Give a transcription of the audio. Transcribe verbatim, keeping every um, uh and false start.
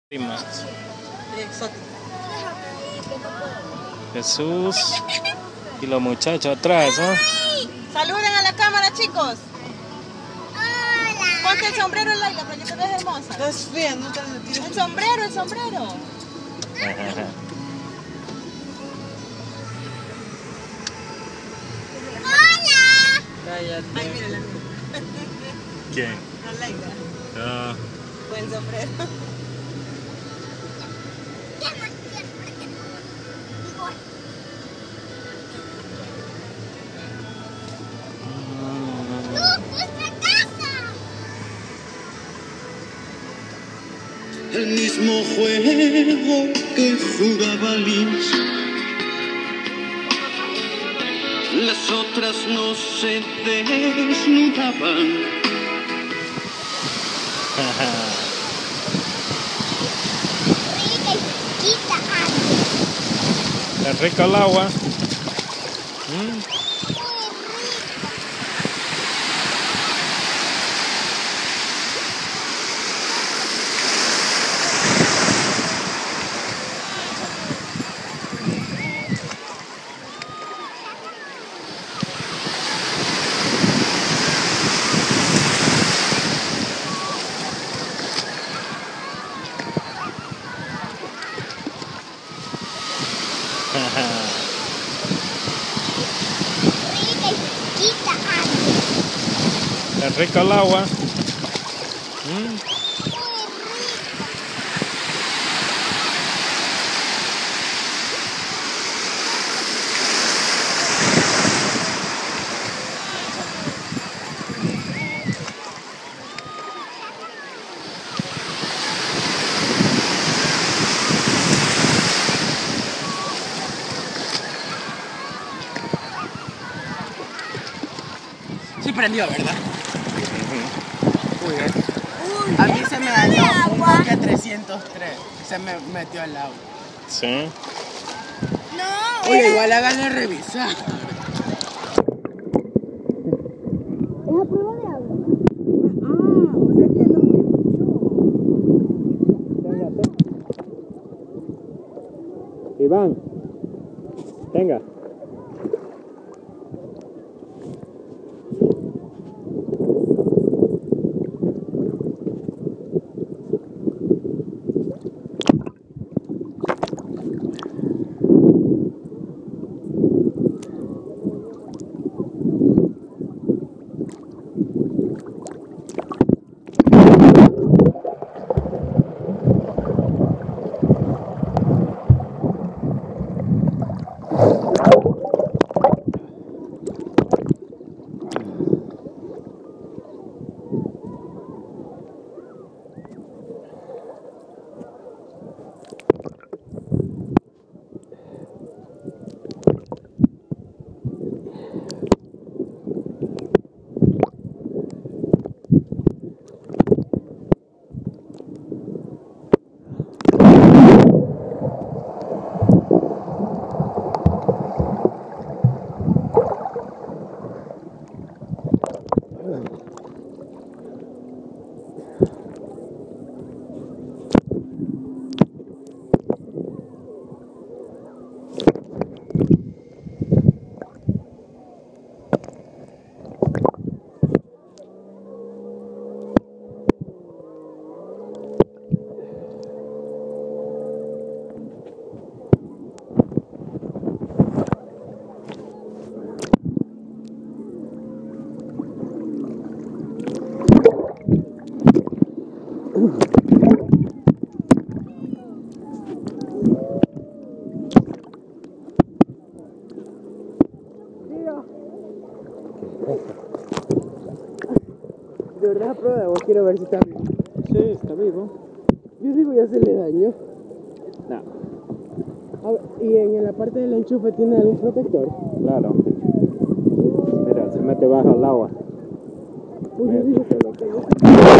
Exótico. Jesús y los muchachos atrás, ¿no? Saluden a la cámara, chicos. Hola. Ponte el sombrero, Laila, para que te veas hermosa. Estás fea, no te lo. El sombrero, el sombrero. Hola. Cállate. Ay, mira la mía. ¿Quién? La Laila. Ah. Buen sombrero. El mismo juego que jugaba Lynch. Las otras no se desnudaban. Es rico el agua. ¿Mm? Es rico el agua. ¿Mm? Sí prendió, ¿verdad? Uy, eh. A mí se me dañó un Nokia trescientos tres. Se me metió al agua. Sí. No. Oye, igual háganle revisar. Es a prueba de agua. Ah, o sea que no me Iván, venga. De verdad, prueba, vos quiero ver si está vivo. Sí, está vivo. Yo digo, ya se le dañó. No. A ver, ¿y en la parte del enchufe tiene algún protector? Claro. Mira, se mete bajo el agua. Uy, yo digo que lo tengo.